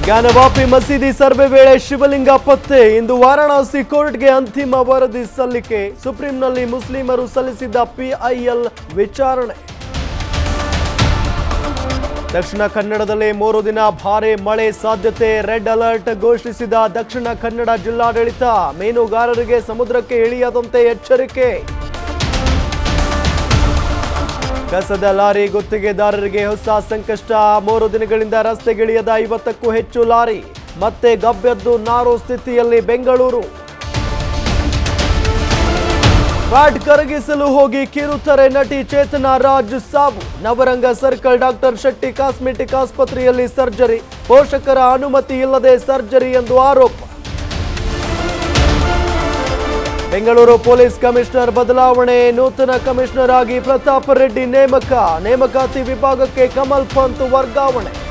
ज्ञानवापी मसीदी सर्वे वेळे शिवलिंग पत्ते इंದು ವಾರಣಾಸಿ ಕೋರ್ಟ್ಗೆ ಅಂತಿಮ ವರದಿ ಸಲ್ಲಿಕೆ ಸುಪ್ರೀಂನಲ್ಲಿ ಮುಸ್ಲಿಮರು ಸಲ್ಲಿಸಿದ್ದ ಪಿಐಎಲ್ ವಿಚಾರಣೆ ದಕ್ಷಿಣ ಕನ್ನಡದಲ್ಲಿ 3 ದಿನ ಭಾರೀ ಮಳೆ ಸಾಧ್ಯತೆ ರೆಡ್ ಅಲರ್ಟ್ ಘೋಷಿಸಿದ ದಕ್ಷಿಣ ಕನ್ನಡ ಜಿಲ್ಲಾಡಳಿತ ಮೀನುಗಾರರಿಗೆ ಸಮುದ್ರಕ್ಕೆ ಇಳಿಯದಂತೆ ಎಚ್ಚರಿಕೆ ಕಸದ ಲಾರಿ ಗುತ್ತಿಗೆದಾರರಿಗೆ ಹೊಸ ಸಂಕಷ್ಟ 3 ದಿನಗಳಿಂದ ರಸ್ತೆಗಿಳಿಯದ 50ಕ್ಕೂ ಹೆಚ್ಚು ಲಾರಿ ಮತ್ತೆ ಗಬ್ಬೆದ್ದು ನಾರೋ ಸ್ಥಿತಿಯಲ್ಲಿ ಬೆಂಗಳೂರು ಫ್ಯಾಟ್ ಕರಗಿಸಲು ಹೋಗಿ ಕಿರುತೆರೆ ನಟಿ ಚೇತನಾ ರಾಜ್ ಸಾವು Navrang circle doctor Shetty cosmetic ಆಸ್ಪತ್ರೆಯಲ್ಲಿ ಸರ್ಜರಿ ಪೋಷಕರ ಅನುಮತಿ ಇಲ್ಲದೆ ಸರ್ಜರಿ ಎಂದು ಆರೋಪ ಬೆಂಗಳೂರು ಪೊಲೀಸ್ ಕಮಿಷನರ್ ಬದಲಾವಣೆ ನೂತನ ಕಮಿಷನರ್ ಆಗಿ ಪ್ರತಾಪ್ ರೆಡ್ಡಿ ನೇಮಕಾತಿ ವಿಭಾಗಕ್ಕೆ ಕಮಲ್ ಪಂತ್ ವರ್ಗಾವಣೆ